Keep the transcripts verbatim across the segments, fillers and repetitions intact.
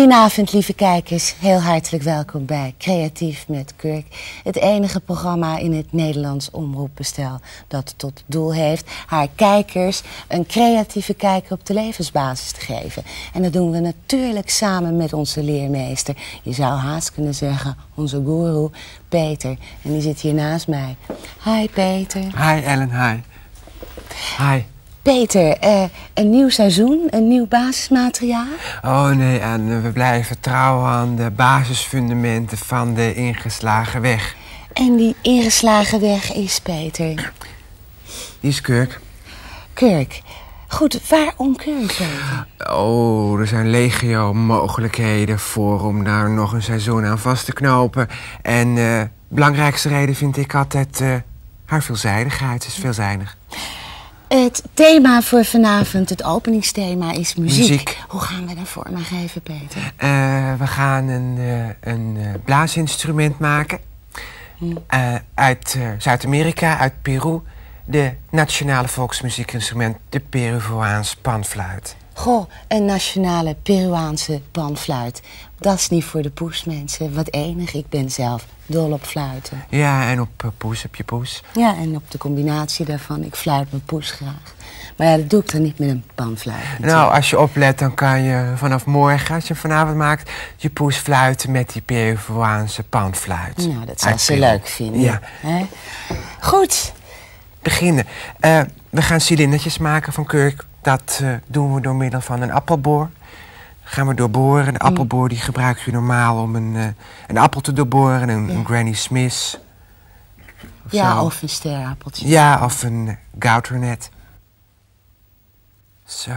Goedenavond, lieve kijkers. Heel hartelijk welkom bij Creatief met Kurk. Het enige programma in het Nederlands omroepbestel dat tot doel heeft haar kijkers een creatieve kijk op de levensbasis te geven. En dat doen we natuurlijk samen met onze leermeester. Je zou haast kunnen zeggen, onze goeroe, Peter. En die zit hier naast mij. Hi, Peter. Hi, Ellen. Hi. Hi. Peter, uh, een nieuw seizoen, een nieuw basismateriaal? Oh nee, en we blijven trouwen aan de basisfundamenten van de ingeslagen weg. En die ingeslagen weg is, Peter? Die is Kurk. Kurk. Goed, waarom Kurk, Peter? Oh, er zijn legio mogelijkheden voor om daar nog een seizoen aan vast te knopen. En uh, de belangrijkste reden vind ik altijd uh, haar veelzijdigheid. Ze is veelzijdig. Het thema voor vanavond, het openingsthema, is muziek. muziek. Hoe gaan we dat vormgeven, Peter? Uh, we gaan een, uh, een uh, blaasinstrument maken. Hmm. Uh, uit uh, Zuid-Amerika, uit Peru. De nationale volksmuziekinstrument, de Peruviaanse panfluit. Goh, een nationale Peruaanse panfluit. Dat is niet voor de poes, mensen. Wat enig, ik ben zelf dol op fluiten. Ja, en op uh, poes, op je poes. Ja, en op de combinatie daarvan. Ik fluit mijn poes graag. Maar ja, dat doe ik dan niet met een panfluit. Natuurlijk. Nou, als je oplet, dan kan je vanaf morgen, als je vanavond maakt, je poes fluiten met die Peruviaanse panfluit. Nou, dat zal ze leuk vinden. Ja. He? Goed. Beginnen. Uh, we gaan cilindertjes maken van Kurk. Dat uh, doen we door middel van een appelboor. Gaan we doorboren. De appelboor die gebruik je normaal om een, uh, een appel te doorboren. Een, ja. een Granny Smith. Of ja, zo. Of een sterappeltje. Ja, of een uh, gouternet. Zo.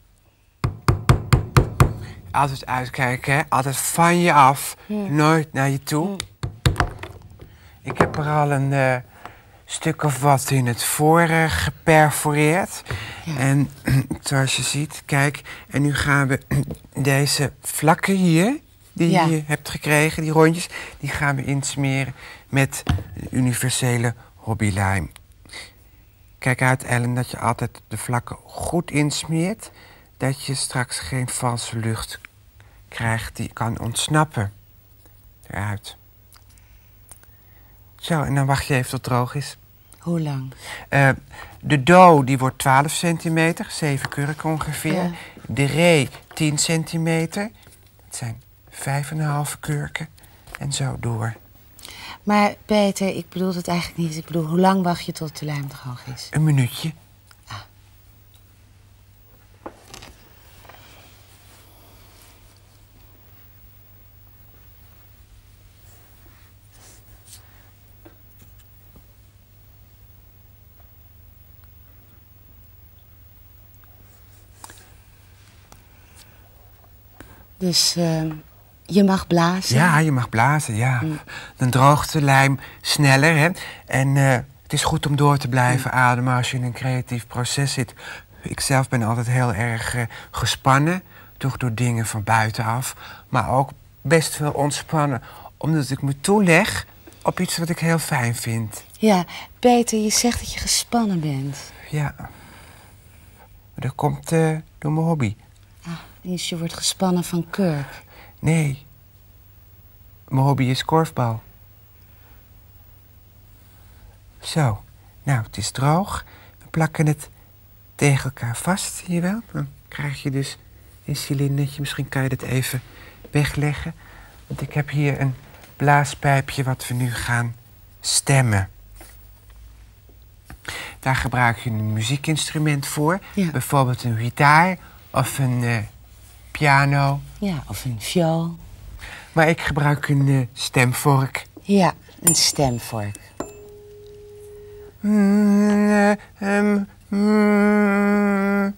Altijd uitkijken, hè. Altijd van je af. Ja. Nooit naar je toe. Ja. Ik heb er al een uh, stuk of wat in het voren geperforeerd. Ja. En zoals je ziet, kijk, en nu gaan we deze vlakken hier, die ja. je hebt gekregen, die rondjes, die gaan we insmeren met de universele hobbylijm. Kijk uit, Ellen, dat je altijd de vlakken goed insmeert, dat je straks geen valse lucht krijgt die kan ontsnappen eruit. Zo, en dan wacht je even tot het droog is. Hoe lang? Uh, de do die wordt twaalf centimeter, zeven kurken ongeveer. Ja. De re tien centimeter. Dat zijn vijf en een half kurken. En zo door. Maar Peter, ik bedoel het eigenlijk niet. Ik bedoel, hoe lang wacht je tot de lijm droog is? Een minuutje. Ah. Dus uh, je mag blazen? Ja, je mag blazen, ja. Mm. Dan droogt de lijm sneller, hè. En uh, het is goed om door te blijven mm. ademen als je in een creatief proces zit. Ik zelf ben altijd heel erg uh, gespannen, toch door dingen van buitenaf. Maar ook best wel ontspannen, omdat ik me toeleg op iets wat ik heel fijn vind. Ja, Peter, je zegt dat je gespannen bent. Ja. Dat komt uh, door mijn hobby. Dus je wordt gespannen van Kurk? Nee. Mijn hobby is korfbal. Zo. Nou, het is droog. We plakken het tegen elkaar vast, zie je wel? Dan krijg je dus een cilindertje. Misschien kan je dit even wegleggen. Want ik heb hier een blaaspijpje wat we nu gaan stemmen. Daar gebruik je een muziekinstrument voor. Ja. Bijvoorbeeld een gitaar of een... Uh, piano. Ja, of een viool. Maar ik gebruik een uh, stemvork. Ja, een stemvork. Mm, uh, um, mm.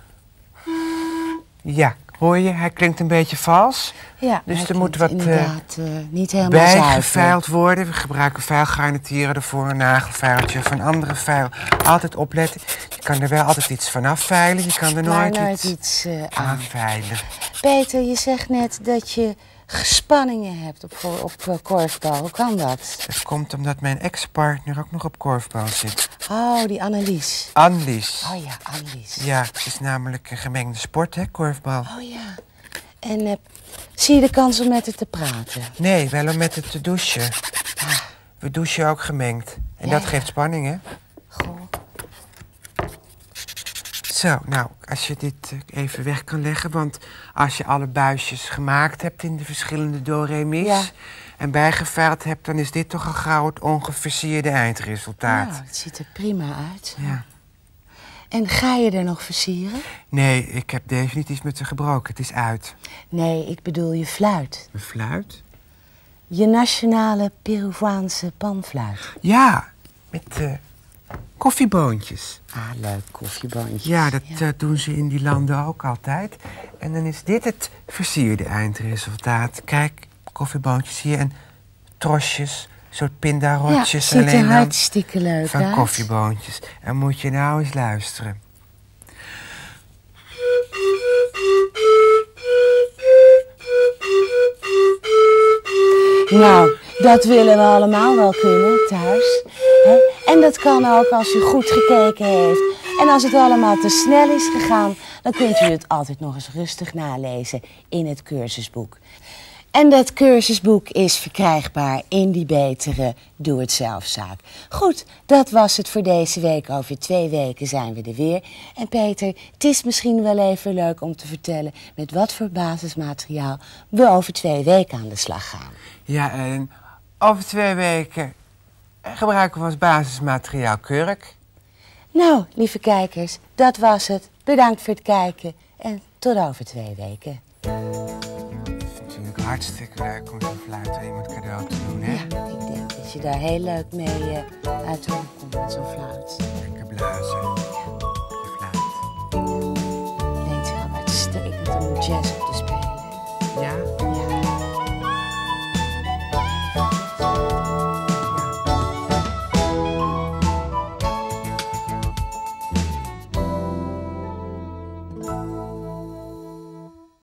Ja, hoor je? Hij klinkt een beetje vals. Ja, dus er moet wat inderdaad, uh, niet helemaal bijgeveild worden. We gebruiken veilgarnituren ervoor, een nagelveiltje of een andere veil. Altijd opletten. Je kan er wel altijd iets van afveilen. Je kan er nooit, nooit iets, iets uh, aanveilen. Peter, je zegt net dat je gespanningen hebt op, op korfbal. Hoe kan dat? Dat komt omdat mijn ex-partner ook nog op korfbal zit. Oh, die Annelies. Annelies. Oh ja, Annelies. Ja, het is namelijk een gemengde sport, hè, korfbal. Oh ja. En uh, zie je de kans om met het te praten? Nee, wel om met het te douchen. Ah. We douchen ook gemengd. En Ja, dat ja. geeft spanning, hè? Goh. Zo, nou, als je dit eh, even weg kan leggen... want als je alle buisjes gemaakt hebt in de verschillende do-re-mi's... Ja. en bijgeveild hebt, dan is dit toch al gauw het ongeversierde eindresultaat. Nou, het ziet er prima uit. Ja. En ga je er nog versieren? Nee, ik heb definitief iets met ze gebroken. Het is uit. Nee, ik bedoel je fluit. Een fluit? Je nationale Peruaanse panfluit. Ja, met eh, koffieboontjes. Ah, leuk, koffieboontjes. Ja, dat eh, doen ze in die landen ook altijd. En dan is dit het versierde eindresultaat. Kijk, koffieboontjes hier en trosjes, soort pindarotjes. Ja, ziet er alleen dan hartstikke leuk van uit. koffieboontjes. En moet je nou eens luisteren. Nou, dat willen we allemaal wel kunnen, thuis. Hè? En dat kan ook als u goed gekeken heeft. En als het allemaal te snel is gegaan, dan kunt u het altijd nog eens rustig nalezen in het cursusboek. En dat cursusboek is verkrijgbaar in die betere doe-het-zelfzaak. Goed, dat was het voor deze week. Over twee weken zijn we er weer. En Peter, het is misschien wel even leuk om te vertellen... met wat voor basismateriaal we over twee weken aan de slag gaan. Ja, en over twee weken gebruiken we als basismateriaal kurk. Nou, lieve kijkers, dat was het. Bedankt voor het kijken en tot over twee weken. Natuurlijk hartstikke leuk om zo'n fluit aan iemand cadeau te doen, hè? Ja, ik denk dat je daar heel leuk mee uh, uit de hoek komt met zo'n fluit. Lekker blazen.